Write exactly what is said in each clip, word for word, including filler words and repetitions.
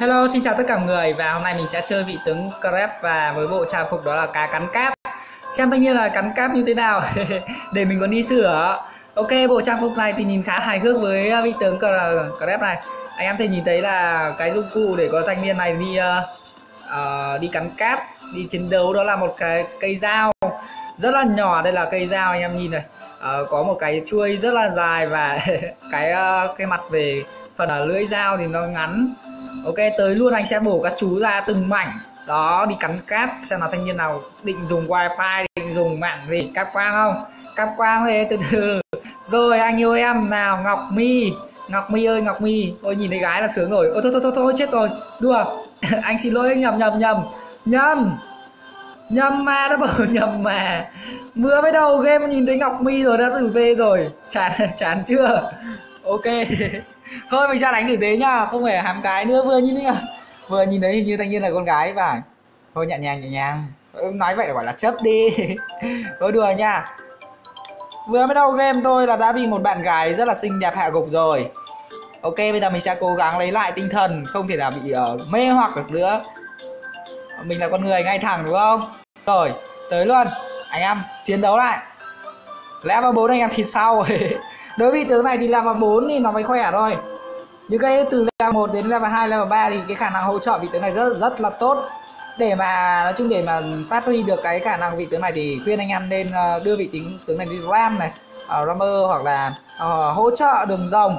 Hello, xin chào tất cả mọi người và hôm nay mình sẽ chơi vị tướng Crab và với bộ trang phục đó là cá cắn cáp. Xem tất nhiên là cắn cáp như thế nào để mình còn đi sửa. Ok, bộ trang phục này thì nhìn khá hài hước với vị tướng Crab này. Anh em thể nhìn thấy là cái dụng cụ để có thanh niên này đi uh, uh, đi cắn cáp, đi chiến đấu, đó là một cái cây dao rất là nhỏ. Đây là cây dao anh em nhìn này. Uh, có một cái chuôi rất là dài và cái uh, cái mặt về phần uh, lưỡi dao thì nó ngắn. Ok, tới luôn, anh sẽ bổ các chú ra từng mảnh đó đi cắn cáp. Xem nào thanh niên nào định dùng wifi, định dùng mạng gì, cáp quang không? Cáp quang thế, từ từ. Rồi anh yêu em nào, Ngọc My. Ngọc My ơi, Ngọc My. Ôi nhìn thấy gái là sướng rồi. Ôi thôi thôi thôi, thôi chết rồi. Đùa. Anh xin lỗi, nhầm nhầm nhầm. Nhầm. Nhầm mà, đã bảo nhầm mà. Vừa mới đầu game nhìn thấy Ngọc My rồi đã từ về rồi. Chán chán chưa? Ok. Thôi mình ra đánh thử thế nhá, không phải hàm cái nữa. Vừa nhìn nhá, vừa nhìn thấy hình như thanh niên là con gái và thôi nhẹ nhàng nhẹ nhàng, nói vậy là gọi là chấp đi. Thôi đùa nha. Vừa mới đầu game tôi là đã bị một bạn gái rất là xinh đẹp hạ gục rồi. Ok, bây giờ mình sẽ cố gắng lấy lại tinh thần, không thể nào bị uh, mê hoặc được nữa. Mình là con người ngay thẳng đúng không? Rồi tới luôn anh em, chiến đấu lại. Level bốn anh em thịt sau. Đối với tướng này thì level bốn thì nó mới khỏe thôi. Những cái từ level một đến level hai, level ba thì cái khả năng hỗ trợ vị tướng này rất rất là tốt. Để mà nói chung để mà phát huy được cái khả năng vị tướng này thì khuyên anh em nên đưa vị tướng tướng này đi ram này, uh, rammer hoặc là uh, hỗ trợ đường rồng.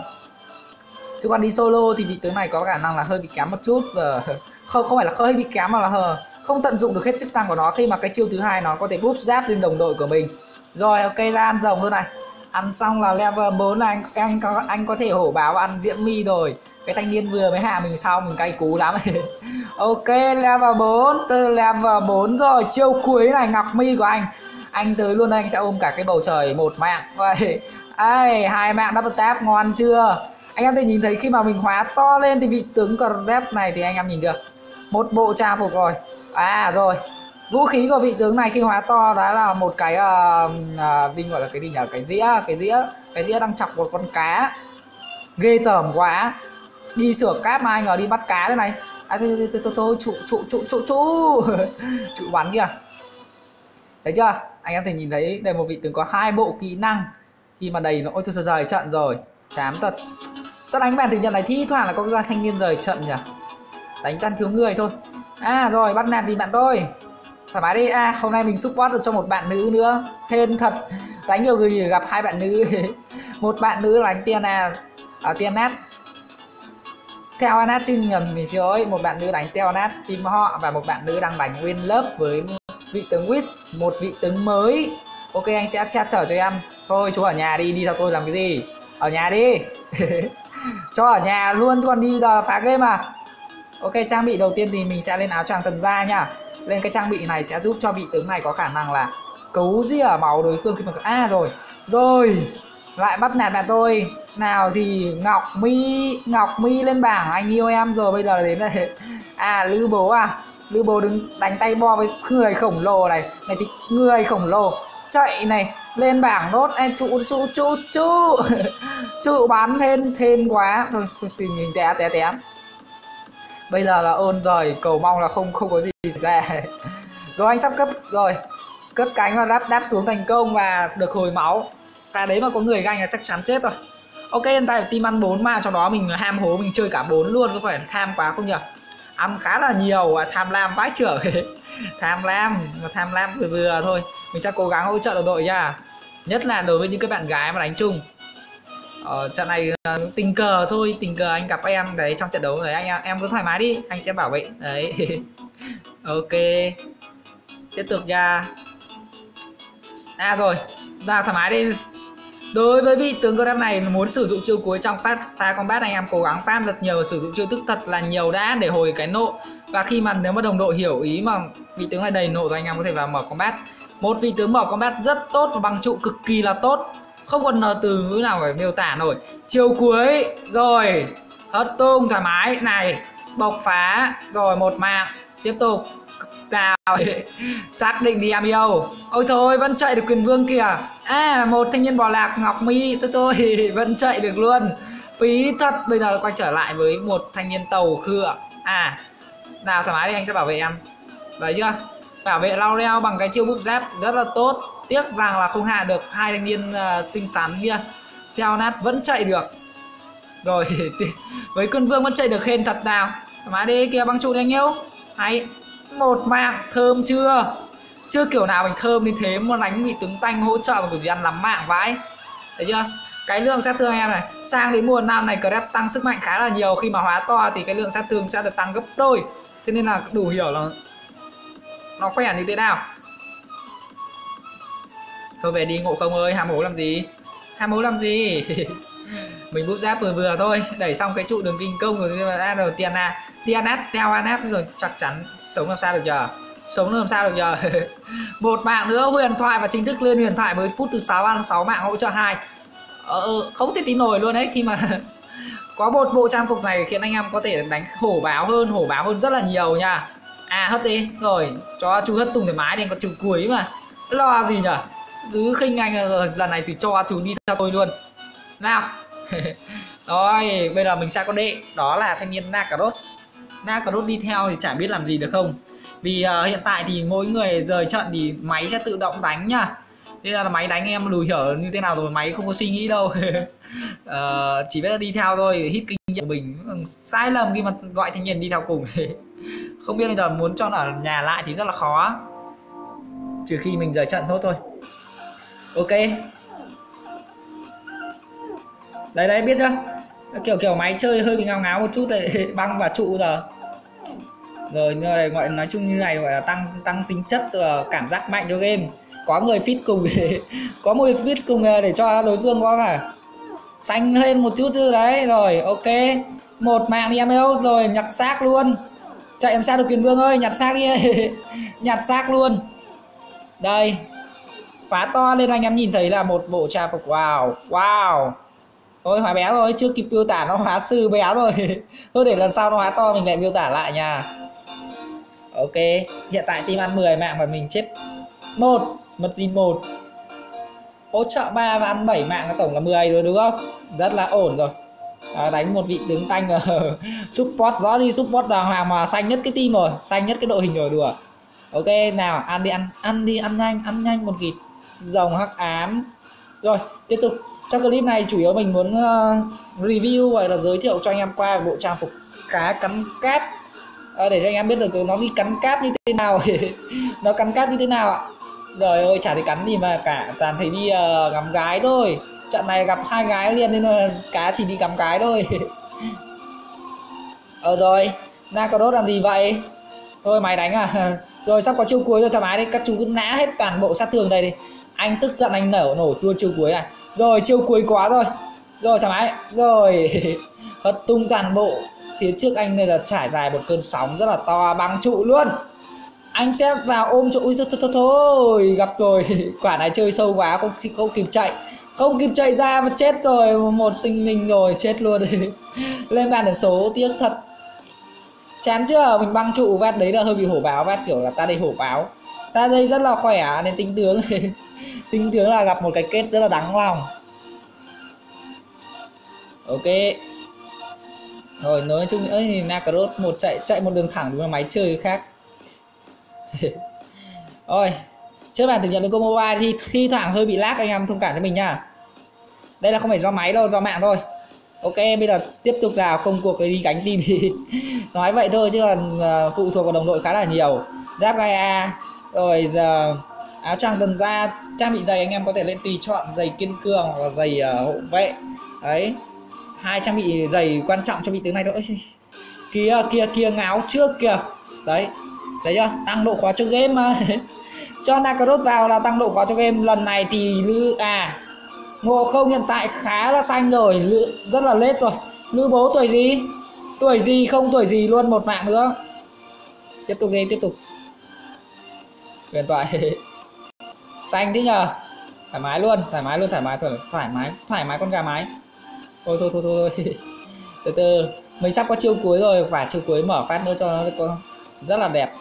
Chứ còn đi solo thì vị tướng này có khả năng là hơi bị kém một chút. Và không không phải là hơi bị kém mà là không tận dụng được hết chức năng của nó, khi mà cái chiêu thứ hai nó có thể búp giáp lên đồng đội của mình. Rồi ok, ra ăn rồng luôn này. Ăn xong là level bốn là anh anh có anh có thể hổ báo ăn Diễm My rồi. Cái thanh niên vừa mới hạ mình xong, mình cay cú lắm. Ok, level bốn, từ level bốn rồi, chiêu cuối này Ngọc My của anh. Anh tới luôn, anh sẽ ôm cả cái bầu trời một mạng. Vậy. Ai, hai mạng double tap ngon chưa? Anh em thể nhìn thấy khi mà mình hóa to lên thì vị tướng Crab này thì anh em nhìn được. Một bộ trang phục rồi. À rồi. Vũ khí của vị tướng này khi hóa to đó là một cái uh, uh, Vinh gọi là cái gì nhỉ? Cái dĩa, cái dĩa, cái dĩa đang chọc một con cá. Ghê tởm quá. Đi sửa cáp mà anh ngờ đi bắt cá thế này. À thôi thôi thôi, thôi, thôi trụ trụ trụ trụ trụ. Trụ bắn kìa. Thấy chưa? Anh em thể nhìn thấy đây một vị tướng có hai bộ kỹ năng. Khi mà đầy nó ôi thôi rời trận rồi. Chán thật. Sao đánh bàn từ trận này thi thoảng là có cái thanh niên rời trận nhỉ? Đánh toàn thiếu người thôi. À rồi, bắt nạt thì bạn tôi. Thoải mái đi. À hôm nay mình support được cho một bạn nữ nữa. Hên thật. Đánh nhiều người gặp hai bạn nữ. Một bạn nữ đánh Tiana ở à, Tianat. Theo Anat chứ nhầm, mình xin lỗi. Một bạn nữ đánh theo Anat team họ. Và một bạn nữ đang đánh Win Love với vị tướng Wish, một vị tướng mới. Ok, anh sẽ chat chở cho em. Thôi chú ở nhà đi, đi theo tôi làm cái gì? Ở nhà đi. Cho ở nhà luôn chứ còn đi bây giờ là phá game à. Ok, trang bị đầu tiên thì mình sẽ lên áo choàng tần gia nha. Lên cái trang bị này sẽ giúp cho vị tướng này có khả năng là cấu rỉa máu đối phương khi mà... À rồi. Rồi. Lại bắt nạt bạn tôi. Nào thì Ngọc My. Ngọc My lên bảng, anh yêu em rồi. Bây giờ đến đây. À Lữ Bố à. Lữ Bố đứng đánh tay bo với người khổng lồ này. Này thì người khổng lồ chạy này. Lên bảng nốt. Em trụ trụ trụ trụ. Trụ bắn thêm thêm quá. Thôi tình hình té té té. Bây giờ là ôn rồi, cầu mong là không không có gì xảy ra. Rồi anh sắp cấp rồi. Cất cánh và đáp đáp xuống thành công và được hồi máu. Và đấy mà có người ganh là chắc chắn chết rồi. Ok, hiện tại team ăn bốn mà trong đó mình ham hố mình chơi cả bốn luôn, có phải tham quá không nhỉ? Ăn khá là nhiều và tham lam vãi chưởng. Tham lam, mà tham lam vừa vừa thôi. Mình sẽ cố gắng hỗ trợ đồng đội nha. Nhất là đối với những cái bạn gái mà đánh chung. Ờ, trận này uh, tình cờ thôi, tình cờ anh gặp em đấy trong trận đấu đấy, anh em cứ thoải mái đi, anh sẽ bảo vệ đấy. Ok, tiếp tục nha. À rồi, ra thoải mái đi. Đối với vị tướng Crab này muốn sử dụng chiêu cuối trong phát pha combat, anh em cố gắng farm thật nhiều và sử dụng chiêu thức thật là nhiều đã để hồi cái nộ. Và khi mà nếu mà đồng đội hiểu ý mà vị tướng này đầy nộ rồi, anh em có thể vào mở combat. Một vị tướng mở combat rất tốt và bằng trụ cực kỳ là tốt. Không còn nờ từ ngữ nào phải miêu tả nổi. Chiều cuối. Rồi. Hất tung thoải mái. Này. Bộc phá. Rồi một mạng. Tiếp tục. Nào. Xác định đi em yêu. Ôi thôi vẫn chạy được quyền vương kìa. À một thanh niên bò lạc Ngọc My. Tôi tôi vẫn chạy được luôn. Phí thật. Bây giờ quay trở lại với một thanh niên tàu khựa. À nào thoải mái đi, anh sẽ bảo vệ em. Đấy chưa, bảo vệ Laurel bằng cái chiêu búp giáp rất là tốt. Tiếc rằng là không hạ được hai thanh niên uh, xinh xắn kia. Theo nát vẫn chạy được. Rồi với quân vương vẫn chạy được hên thật nào. Thoải mái đi kìa, băng trụ đi anh yêu. Hay, một mạng thơm chưa? Chưa kiểu nào mình thơm như thế mà đánh bị tướng tanh hỗ trợ mà kiểu gì ăn lắm mạng vãi. Thấy chưa? Cái lượng sát thương em này, sang đến mùa năm này Crep tăng sức mạnh khá là nhiều, khi mà hóa to thì cái lượng sát thương sẽ được tăng gấp đôi. Thế nên là đủ hiểu là nó khỏe như thế nào. Thôi về đi Ngộ Không ơi, ham hố làm gì? Ham hố làm gì? Mình búp giáp vừa vừa thôi, đẩy xong cái trụ đường kinh công rồi nhưng mà ra đầu tiên à, Tianat theo Anat rồi chắc chắn sống làm sao được giờ. Sống làm sao được giờ. Một mạng nữa huyền thoại và chính thức lên huyền thoại với phút thứ sáu ăn sáu mạng hỗ trợ hai. Ờ, không thể tin nổi luôn đấy, khi mà có một bộ trang phục này khiến anh em có thể đánh hổ báo hơn, hổ báo hơn rất là nhiều nha. À hất đi, rồi cho chú hất tung thoải mái đi, có chú cuối mà. Lo gì nhở? Cứ khinh anh rồi, lần này thì cho chú đi theo tôi luôn. Nào. Rồi, bây giờ mình sẽ có đệ, đó là thanh niên Nakarot. Nakarot đi theo thì chả biết làm gì được không. Vì uh, hiện tại thì mỗi người rời trận thì máy sẽ tự động đánh nhá. Thế là máy đánh em đủ hiểu như thế nào rồi, máy không có suy nghĩ đâu. uh, Chỉ biết là đi theo thôi, hít kinh nghiệm của mình. Sai lầm khi mà gọi thanh niên đi theo cùng. Không biết bây giờ muốn cho nó ở nhà lại thì rất là khó. Trừ khi mình rời trận thôi thôi. Ok. Đấy đấy, biết chưa? Kiểu kiểu máy chơi hơi bị ngáo ngáo một chút để băng và trụ giờ. Rồi người gọi nói chung như này gọi là tăng tăng tính chất, cảm giác mạnh cho game. Có người fit cùng để có một fit cùng để cho đối phương có cả xanh lên một chút chứ đấy. Rồi ok, một mạng đi em yêu, rồi nhặt xác luôn. Chạy làm sao được Quyền Vương ơi, nhặt xác đi. Nhặt xác luôn. Đây, phá to lên anh em nhìn thấy là một bộ trang phục. Wow, wow. Thôi hóa bé rồi, chưa kịp miêu tả nó hóa sư bé rồi. Thôi để lần sau nó hóa to mình lại miêu tả lại nha. Ok, hiện tại team ăn mười mạng và mình chết một, mất zin một. Hỗ trợ ba và ăn bảy mạng, tổng là mười rồi đúng không? Rất là ổn rồi. À, đánh một vị tướng tanh ở support, rõ đi support đàng hoàng mà xanh nhất cái team rồi, xanh nhất cái đội hình rồi đùa. Ok, nào ăn đi, ăn ăn đi, ăn nhanh, ăn nhanh một kịp. Rồng hắc ám. Rồi, tiếp tục. Trong clip này chủ yếu mình muốn uh, review gọi là giới thiệu cho anh em qua bộ trang phục cá cắn cáp, à, để cho anh em biết được nó đi cắn cáp như thế nào. Nó cắn cáp như thế nào ạ. Rồi ôi, chả thấy cắn gì mà cả, toàn thấy đi uh, ngắm gái thôi. Trận này gặp hai gái liền nên là cá chỉ đi ngắm gái thôi. Ờ rồi, Nakarot làm gì vậy? Thôi mày đánh à? Rồi sắp có chiêu cuối rồi, thoải mái đi, các chú cứ nã hết toàn bộ sát thương đây đi. Anh tức giận anh nở nổi tua chiêu cuối này. Rồi chiêu cuối quá rồi. Rồi thoải mái. Rồi hất tung toàn bộ. Phía trước anh này là trải dài một cơn sóng rất là to, băng trụ luôn. Anh sẽ vào ôm trụ. Thôi, thôi, thôi, thôi gặp rồi. Quả này chơi sâu quá, không, không kịp chạy. Không kịp chạy ra và chết rồi. Một sinh linh rồi, chết luôn. Lên bàn điểm số tiếc thật. Chán chưa? Mình băng trụ vát đấy là hơi bị hổ báo, vát kiểu là ta đây hổ báo. Ta đây rất là khỏe nên tính tướng. Tính tướng là gặp một cái kết rất là đáng lòng. Ok. Rồi nói chung nữa thì Nakarot một chạy chạy một đường thẳng đúng là máy chơi khác. Rồi, chơi bản thử nhận được combo mobile thì thi thoảng hơi bị lag, anh em thông cảm cho mình nha. Đây là không phải do máy đâu, do mạng thôi. Ok, bây giờ tiếp tục vào công cuộc đi gánh team thì nói vậy thôi chứ còn phụ thuộc vào đồng đội khá là nhiều. Giáp Gaia, rồi giờ áo choàng tuần da, trang bị giày anh em có thể lên tùy chọn giày kiên cường hoặc là giày uh, hộ vệ. Đấy, hai trang bị giày quan trọng cho vị tướng này thôi. Kia kia kia ngáo trước kìa. Đấy, thấy chưa? Tăng độ khó cho game mà. Cho Nakarot vào là tăng độ khó cho game. Lần này thì Lư à Ngộ Không hiện tại khá là xanh rồi, Lư, rất là lết rồi. Lư bố tuổi gì? Tuổi gì không tuổi gì luôn, một mạng nữa. Tiếp tục đi, tiếp tục. Huyền thoại. Xanh thế nhờ. Thoải mái luôn, thoải mái luôn, thoải mái, thoải, thoải mái, thoải mái con gà mái. Thôi thôi thôi thôi. Từ từ, mình sắp có chiêu cuối rồi, phải chiêu cuối mở phát nữa cho nó có rất là đẹp.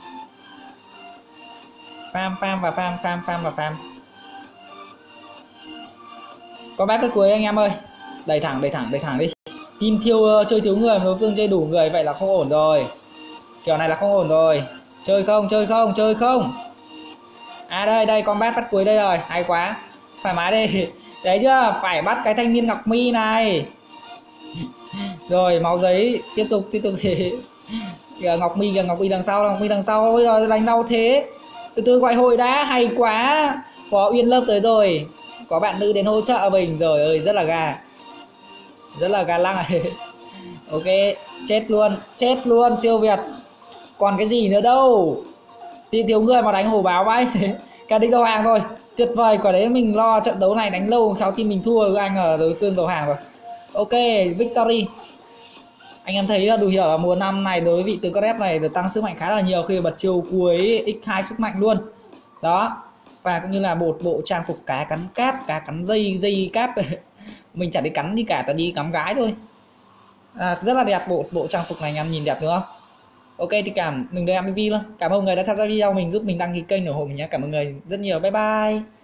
Farm farm và farm farm farm và farm. Có bát cái cuối anh em ơi. Đẩy thẳng, đẩy thẳng, đẩy thẳng đi. Team thiêu uh, chơi thiếu người mà đối phương chơi đủ người, vậy là không ổn rồi. Kiểu này là không ổn rồi. Chơi không, chơi không, chơi không. À đây, đây, combat phát cuối đây rồi, hay quá. Thoải mái đi. Đấy chưa, phải bắt cái thanh niên Ngọc Mi này. Rồi, máu giấy, tiếp tục, tiếp tục thì kìa, Ngọc Mi kìa, Ngọc Mi đằng sau, Ngọc Mi đằng sau. Ôi giời, đánh đau thế. Từ từ gọi hội đã, hay quá. Có Uyên Lớp tới rồi. Có bạn nữ đến hỗ trợ mình rồi, ơi rất là gà. Rất là gà lăng này. Ok, chết luôn, chết luôn, siêu Việt. Còn cái gì nữa đâu. Thì thiếu người mà đánh hổ báo vậy. Cả đích đầu hàng thôi. Tuyệt vời, quả đấy mình lo trận đấu này đánh lâu khéo team mình thua, anh ở đối phương đầu hàng rồi. Ok, victory. Anh em thấy là đủ hiểu là mùa năm này đối với vị tướng Crep này được tăng sức mạnh khá là nhiều khi bật chiều cuối nhân hai sức mạnh luôn. Đó. Và cũng như là một bộ trang phục cá cắn cáp, cá cắn dây, dây cáp. Mình chả đi cắn đi cả, ta đi cắm gái thôi. À, rất là đẹp, bộ bộ trang phục này anh em nhìn đẹp đúng không? Ok thì cảm mình đây em vê luôn. Cảm ơn người đã theo dõi video mình, giúp mình đăng ký kênh ủng hộ mình nhé. Cảm ơn người rất nhiều. Bye bye.